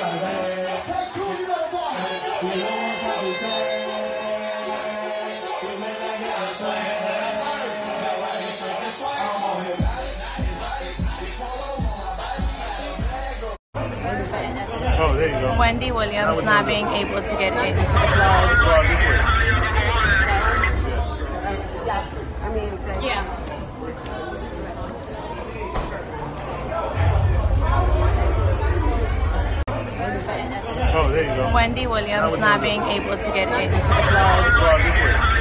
Oh, there you go. Wendy Williams not being able to get into the club. Well, this way. Yeah. Oh, there you go. Wendy Williams not being able to get into the club. Well, this way.